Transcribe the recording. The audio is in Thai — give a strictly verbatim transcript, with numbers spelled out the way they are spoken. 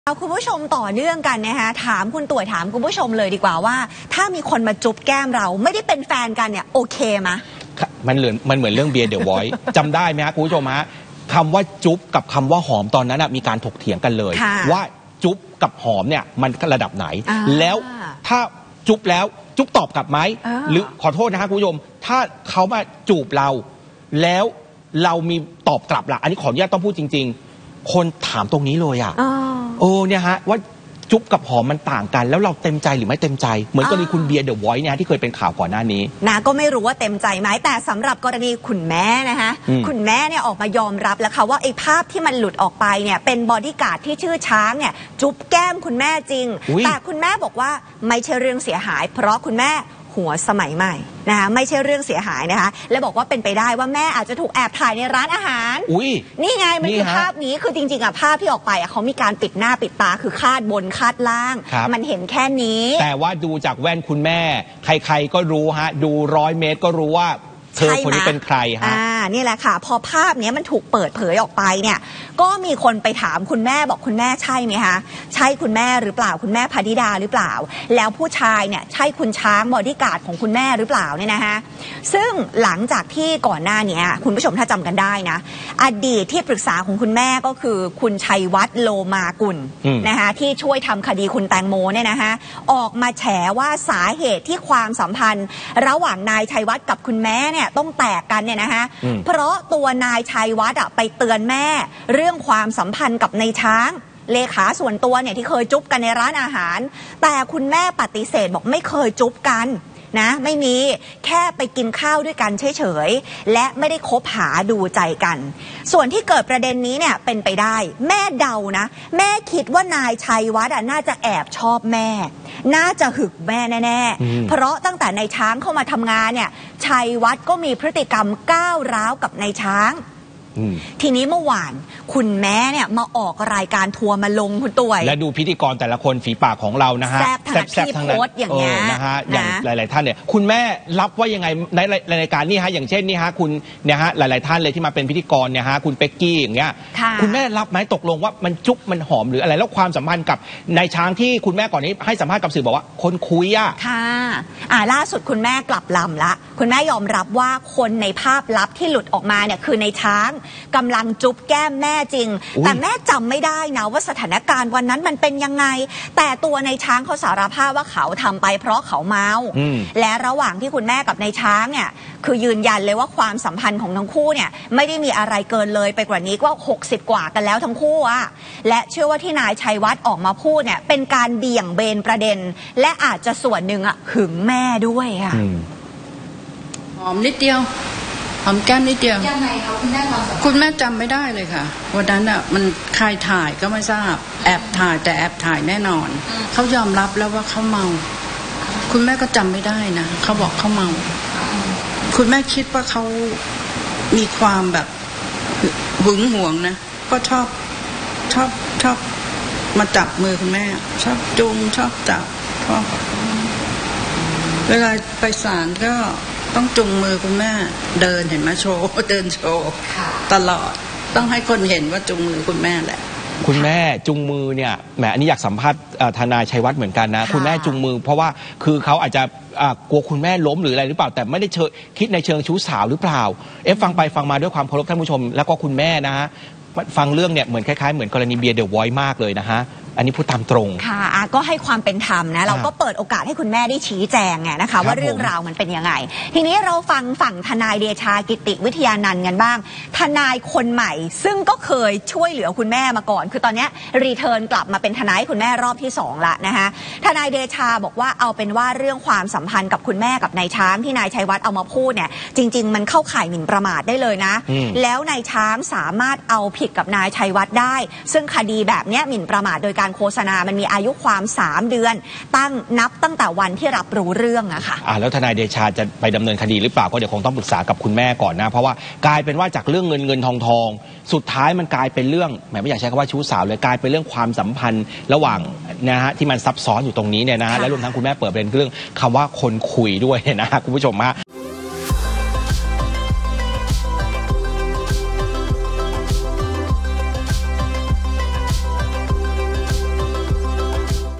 เอาคุณผู้ชมต่อเนื่องกันนะคะถามคุณต่วยถามคุณผู้ชมเลยดีกว่าว่าถ้ามีคนมาจุ๊บแก้มเราไม่ได้เป็นแฟนกันเนี่ยโอเคไหมมันเหมือนมันเหมือนเรื่องเบียร์เดอะวอยซ์จำได้ไหมฮะคุณผู้ชมฮะคำว่าจุ๊บกับคำว่าหอมตอนนั้นมีการถกเถียงกันเลยว่าจุ๊บกับหอมเนี่ยมันระดับไหนแล้วถ้าจุ๊บแล้วจุ๊บตอบกลับไหมหรือขอโทษนะฮะคุณผู้ชมถ้าเขามาจูบเราแล้วเรามีตอบกลับล่ะอันนี้ขออนุญาตต้องพูดจริงๆคนถามตรงนี้เลยอ่ะโอ้เนี่ยฮะว่าจุ๊บกับหอมมันต่างกันแล้วเราเต็มใจหรือไม่เต็มใจเหมือนกรณีคุณเบียร์เดอะวอยซ์เนี่ยที่เคยเป็นข่าวก่อนหน้านี้นะก็ไม่รู้ว่าเต็มใจไหมแต่สำหรับกรณีคุณแม่นะคะคุณแม่เนี่ยออกมายอมรับแล้วค่ะว่าไอ้ภาพที่มันหลุดออกไปเนี่ยเป็นบอดี้การ์ดที่ชื่อช้างเนี่ยจุ๊บแก้มคุณแม่จริงแต่คุณแม่บอกว่าไม่ใช่เรื่องเสียหายเพราะคุณแม่หัวสมัยใหม่นะคะไม่ใช่เรื่องเสียหายนะคะและบอกว่าเป็นไปได้ว่าแม่อาจจะถูกแอบถ่ายในร้านอาหารนี่ไงมันคือภาพนี้คือจริงๆอ่ะภาพที่ออกไปอ่ะเขามีการปิดหน้าปิดตาคือคาดบนคาดล่างมันเห็นแค่นี้แต่ว่าดูจากแว่นคุณแม่ใครๆก็รู้ฮะดูร้อยเมตรก็รู้ว่าเธอคนนี้เป็นใครฮะอ่านี่แหละค่ะพอภาพนี้มันถูกเปิดเผยออกไปเนี่ยก็มีคนไปถามคุณแม่บอกคุณแม่ใช่ไหมคะใช่คุณแม่หรือเปล่าคุณแม่พนิดาหรือเปล่าแล้วผู้ชายเนี่ยใช่คุณช้างบอดี้การ์ดของคุณแม่หรือเปล่าเนี่ยนะคะซึ่งหลังจากที่ก่อนหน้านี้คุณผู้ชมถ้าจำกันได้นะอดีตที่ปรึกษาของคุณแม่ก็คือคุณชัยวัฒน์โลมากุลนะคะที่ช่วยทำคดีคุณแตงโมเนี่ยนะคะออกมาแฉว่าสาเหตุที่ความสัมพันธ์ระหว่างนายชัยวัฒน์กับคุณแม่เนี่ยต้องแตกกันเนี่ยนะคะเพราะตัวนายชัยวัฒน์ไปเตือนแม่เรื่องความสัมพันธ์กับนายช้างเลขาส่วนตัวเนี่ยที่เคยจุ๊บกันในร้านอาหารแต่คุณแม่ปฏิเสธบอกไม่เคยจุ๊บกันนะไม่มีแค่ไปกินข้าวด้วยกันเฉยๆและไม่ได้คบหาดูใจกันส่วนที่เกิดประเด็นนี้เนี่ยเป็นไปได้แม่เดานะแม่คิดว่านายชัยวัฒน์น่าจะแอบชอบแม่น่าจะหึกแม่แน่ๆเพราะตั้งแต่นายช้างเข้ามาทำงานเนี่ยชัยวัฒน์ก็มีพฤติกรรมก้าวร้าวกับนายช้างทีนี้เมื่อวานคุณแม่เนี่ยมาออกรายการทัวร์มาลงคุณต่วยและดูพิธีกรแต่ละคนฝีปากของเรานะฮะแซ่บทั้งที่โพสอย่างเงี้ยนะฮะอย่างหลายๆท่านเนี่ยคุณแม่รับว่ายังไงในรายการนี่ฮะอย่างเช่นนี่ฮะคุณเนี่ยฮะหลายๆท่านเลยที่มาเป็นพิธีกรเนี่ยฮะคุณเป็กกี้อย่างเงี้ยคุณแม่รับไหมตกลงว่ามันจุ๊บมันหอมหรืออะไรแล้วความสัมพันธ์กับนายช้างที่คุณแม่ก่อนนี้ให้สัมภาษณ์กับสื่อบอกว่าคนคุยอ่ะค่ะอ่าล่าสุดคุณแม่กลับลำละคุณแม่ยอมรับว่าคนในภาพลับที่หลุดออกมาเนี่ยคือในช้างกำลังจุ๊บแก้มแม่จริงแต่แม่จำไม่ได้นะว่าสถานการณ์วันนั้นมันเป็นยังไงแต่ตัวในช้างเขาสารภาพว่าเขาทำไปเพราะเขาเมาและระหว่างที่คุณแม่กับในช้างเนี่ยคือยืนยันเลยว่าความสัมพันธ์ของทั้งคู่เนี่ยไม่ได้มีอะไรเกินเลยไปกว่านี้ก็หกสิบกว่ากันแล้วทั้งคู่อะและเชื่อว่าที่นายชัยวัฒน์ออกมาพูดเนี่ยเป็นการเบี่ยงเบนประเด็นและอาจจะส่วนหนึ่งอะหึงแม่ด้วยค่ะหอมนิดเดียวหอมแก้มนิดเดียวยังไงคะคุณแม่ความสัมพันธ์คุณแม่จำไม่ได้เลยค่ะวันนั้นอ่ะมันใครถ่ายก็ไม่ทราบแอบถ่ายแต่แอบถ่ายแน่นอนเขายอมรับแล้วว่าเขาเมาคุณแม่ก็จำไม่ได้นะเขาบอกเขาเมาคุณแม่คิดว่าเขามีความแบบหึงหวงนะก็ชอบชอบชอบมาจับมือคุณแม่ชอบจุงชอบจับชอบเวลาไปศาลก็ต้องจุงมือคุณแม่เดินเห็นไหมโชว์เดินโชว์ตลอดต้องให้คนเห็นว่าจุงมือคุณแม่แหละคุณแม่จุงมือเนี่ยแหมอันนี้อยากสัมภาษณ์ทนายชัยวัฒน์เหมือนกันนะคุณแม่จุงมือเพราะว่าคือเขาอาจจะกลัวคุณแม่ล้มหรืออะไรหรือเปล่าแต่ไม่ได้เชิงคิดในเชิงชู้สาวหรือเปล่าเอฟฟังไปฟังมาด้วยความเคารพท่านผู้ชมแล้วก็คุณแม่นะฮะฟังเรื่องเนี่ยเหมือนคล้ายๆเหมือนกรณีเบียร์เดอะวอยซ์มากเลยนะฮะอันนี้พูดตามตรงค่ะก็ให้ความเป็นธรรมนะเราก็เปิดโอกาสให้คุณแม่ได้ชี้แจงไงนะคะว่าเรื่องราวมันเป็นยังไงทีนี้เราฟังฝั่งทนายเดชากิติวิทยานันท์กันบ้างทนายคนใหม่ซึ่งก็เคยช่วยเหลือคุณแม่มาก่อนคือตอนนี้รีเทิร์นกลับมาเป็นทนายคุณแม่รอบที่สองละนะคะทนายเดชาบอกว่าเอาเป็นว่าเรื่องความสัมพันธ์กับคุณแม่กับนายช้างที่นายชัยวัฒน์เอามาพูดเนี่ยจริงๆมันเข้าข่ายหมิ่นประมาทได้เลยนะแล้วนายช้างสามารถเอาผิดกับนายชัยวัฒน์ได้ซึ่งคดีแบบนี้หมิ่นประมาทโดยการโฆษณามันมีอายุความสามเดือนตั้งนับตั้งแต่วันที่รับรู้เรื่องอะค่ะอ่าแล้วทนายเดชาจะไปดำเนินคดีหรือเปล่าก็เดี๋ยวคงต้องปรึกษากับคุณแม่ก่อนนะเพราะว่ากลายเป็นว่าจากเรื่องเงินเงินทองทองสุดท้ายมันกลายเป็นเรื่องแหมไม่อยากใช้คำว่าชู้สาวเลยกลายเป็นเรื่องความสัมพันธ์ระหว่างนะฮะที่มันซับซ้อนอยู่ตรงนี้เนี่ยนะฮะและรวมทั้งคุณแม่เปิดเป็นเรื่องคำว่าคนคุยด้วยนะฮะคุณผู้ชมฮะ